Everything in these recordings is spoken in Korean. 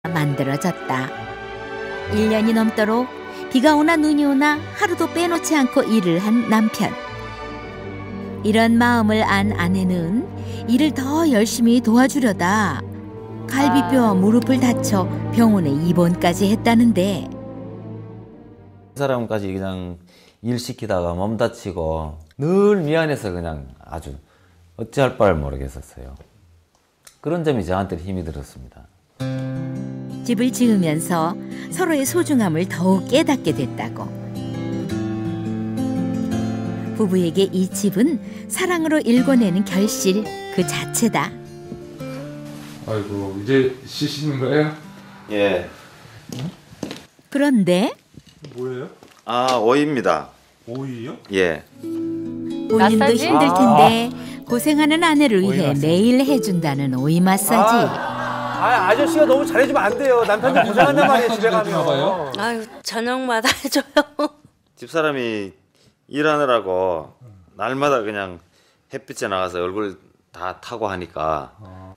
만들어졌다. 1년이 넘도록 비가 오나 눈이 오나 하루도 빼놓지 않고 일을 한 남편. 이런 마음을 안 아내는 일을 더 열심히 도와주려다 갈비뼈와 무릎을 다쳐 병원에 입원까지 했다는데, 그 사람까지 그냥 일 시키다가 몸 다치고 늘 미안해서 그냥 아주 어찌할 바를 모르겠었어요. 그런 점이 저한테 힘이 들었습니다. 집을 지으면서 서로의 소중함을 더욱 깨닫게 됐다고. 부부에게 이 집은 사랑으로 일궈내는 결실 그 자체다. 아이고, 이제 씻는 거예요? 예. 그런데 뭐예요? 아, 오이입니다. 오이요? 예. 본인도 마사지? 힘들 텐데 고생하는 아내를 위해 매일 해준다는 오이 마사지. 아저씨가 너무 잘해주면 안 돼요. 남편도 고생한단 말이에요, 집에 가면. 아유, 저녁마다 해줘요. 집사람이 일하느라고 날마다 그냥 햇빛에 나가서 얼굴 다 타고 하니까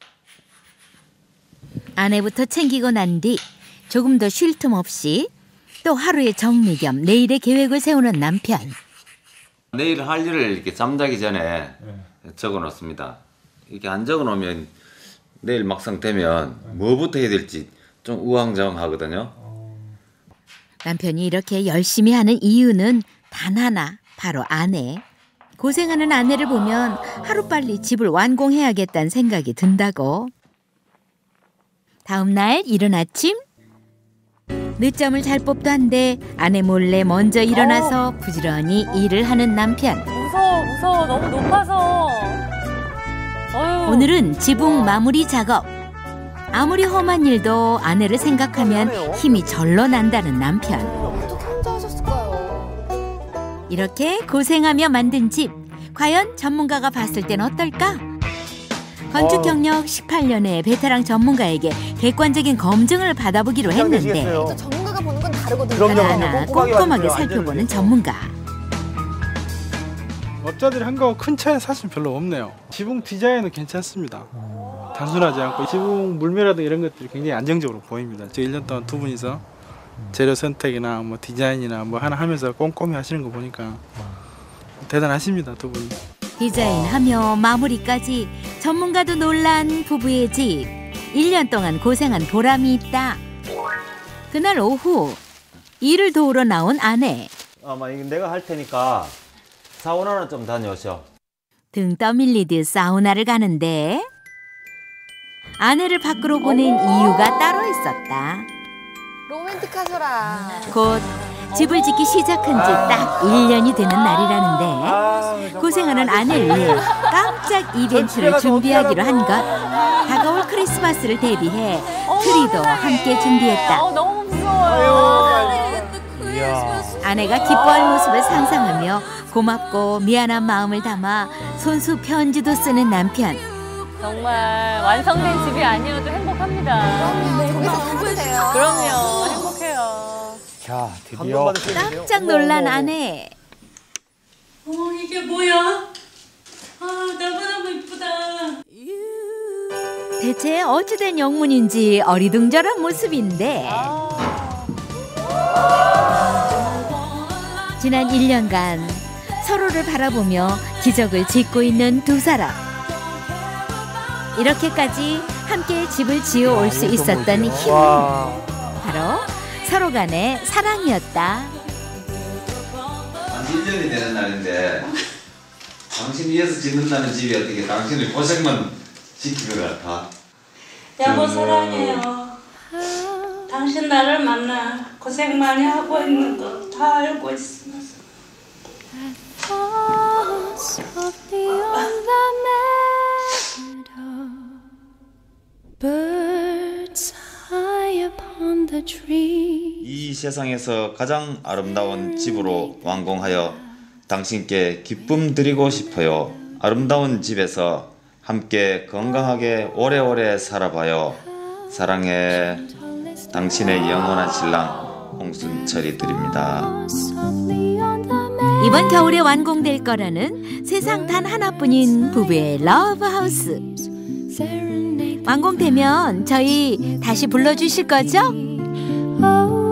아내부터 챙기고 난 뒤 조금 더 쉴 틈 없이 또 하루의 정리 겸 내일의 계획을 세우는 남편. 내일 할 일을 이렇게 잠자기 전에 적어 놓습니다. 이렇게 안 적어 놓으면 내일 막상 되면 뭐부터 해야 될지 좀 우왕좌왕하거든요. 남편이 이렇게 열심히 하는 이유는 단 하나, 바로 아내. 고생하는 아내를 보면 하루빨리 집을 완공해야겠다는 생각이 든다고. 다음 날 이른 아침, 늦잠을 잘 법도 한데 아내 몰래 먼저 일어나서 부지런히 일을 하는 남편. 무서워. 너무 높아서. 어휴. 오늘은 지붕 마무리 작업. 아무리 험한 일도 아내를 생각하면 힘이 절로 난다는 남편. 어떻게 혼자 하셨을까요? 이렇게 고생하며 만든 집, 과연 전문가가 봤을 땐 어떨까? 건축 경력 18년의 베테랑 전문가에게 객관적인 검증을 받아보기로 했는데, 또 전문가가 보는 건 다르거든요. 그럼요. 하나하나 꼼꼼하게 살펴보는 전문가. 업자들이 한 거 큰 차이는 사실 별로 없네요. 지붕 디자인은 괜찮습니다. 단순하지 않고 지붕 물매라든가 이런 것들이 굉장히 안정적으로 보입니다. 저 1년 동안 두 분이서 재료 선택이나 뭐 디자인이나 뭐 하나 하면서 꼼꼼히 하시는 거 보니까 대단하십니다, 두 분이. 디자인하며 마무리까지 전문가도 놀란 부부의 집. 1년 동안 고생한 보람이 있다. 그날 오후 일을 도우러 나온 아내. 아마 이거 내가 할 테니까 사우나는 좀 다녀오셔. 등 떠밀리듯 사우나를 가는데 아내를 밖으로 보낸 이유가 따로 있었다. 로맨틱하셔라. 곧 집을 짓기 시작한 지 딱 1년이 되는 날이라는데, 고생하는 아내를 위해 깜짝 이벤트를 준비하기로 한 것. 다가올 크리스마스를 대비해 트리도 함께 준비했다. 너무 무서워요. 아내가 기뻐할 모습을 상상하며 고맙고 미안한 마음을 담아 손수 편지도 쓰는 남편. 정말 완성된 집이 아니어도 행복합니다. 거기서 살아도 돼요. 그럼요. 행복해요. 자, 드디어. 깜짝 놀란 아내. 이게 뭐야? 너무너무 이쁘다. 대체 어찌된 영문인지 어리둥절한 모습인데, 지난 1년간 서로를 바라보며 기적을 짓고 있는 두 사람. 이렇게까지 함께 집을 지어 올 수 있었던 힘, 바로 서로 간의 사랑이었다. 1년이 되는 날인데 당신 위해서 짓는다는 집이 어떻게 당신을 고생만 시키는 것 같아? 여보 사랑해요. 당신 나를 만나 고생 많이 하고 있는 거 다 알고 있어. 이 세상에서 가장 아름다운 집으로 완공하여 당신께 기쁨 드리고 싶어요. 아름다운 집에서 함께 건강하게 오래오래 살아봐요. 사랑해. 당신의 영원한 신랑 홍순철이 드립니다. 이번 겨울에 완공될 거라는 세상 단 하나뿐인 부부의 러브하우스. 완공되면 저희 다시 불러주실 거죠?